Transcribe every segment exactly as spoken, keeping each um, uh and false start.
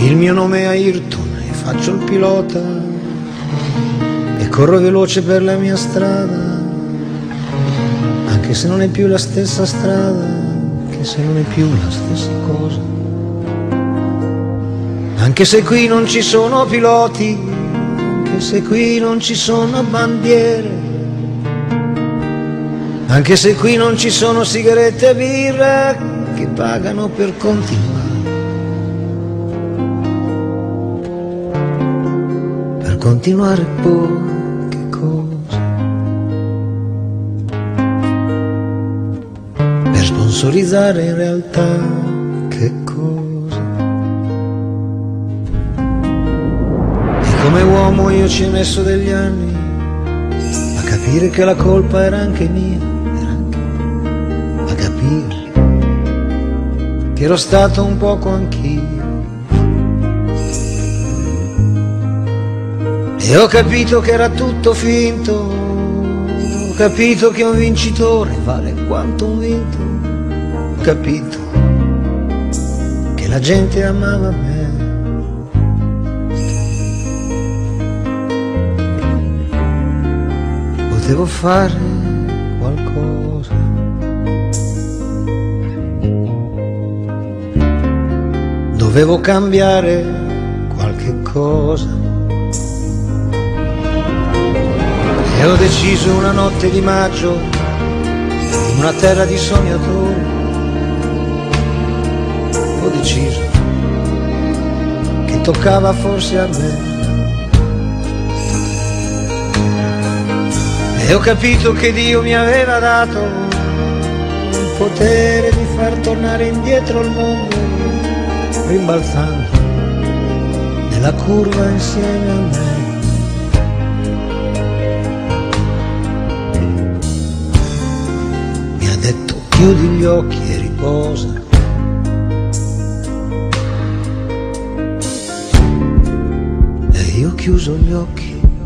Il mio nome è Ayrton e faccio il pilota e corro veloce per la mia strada, anche se non è più la stessa strada, anche se non è più la stessa cosa, anche se qui non ci sono piloti, anche se qui non ci sono bandiere, anche se qui non ci sono sigarette e birra che pagano per continuare, per continuare poche cose, per sponsorizzare in realtà che cosa. E come uomo io ci ho messo degli anni a capire che la colpa era anche mia, a capire che ero stato un poco anch'io, e ho capito che era tutto finto, ho capito che un vincitore vale quanto un vinto, ho capito che la gente amava me, potevo fare qualcosa, dovevo cambiare qualche cosa. E ho deciso una notte di maggio, in una terra di sognatori, ho deciso che toccava forse a me. E ho capito che Dio mi aveva dato il potere di far tornare indietro il mondo, rimbalzando nella curva insieme a me. Mi ha detto chiudi gli occhi e riposa, e io ho chiuso gli occhi.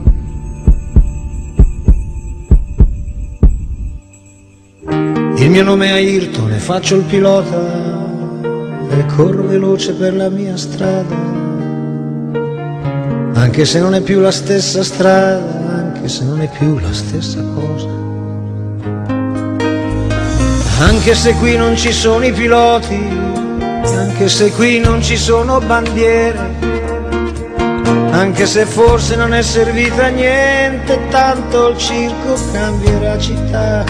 Il mio nome è Ayrton e faccio il pilota e corro veloce per la mia strada, anche se non è più la stessa strada, anche se non è più la stessa cosa, anche se qui non ci sono i piloti, anche se qui non ci sono bandiere, anche se forse non è servita a niente, tanto il circo cambierà città.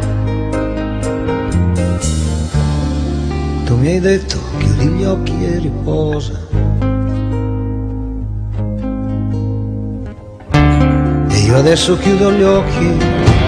Tu mi hai detto chiudi gli occhi e riposa, e io adesso chiudo gli occhi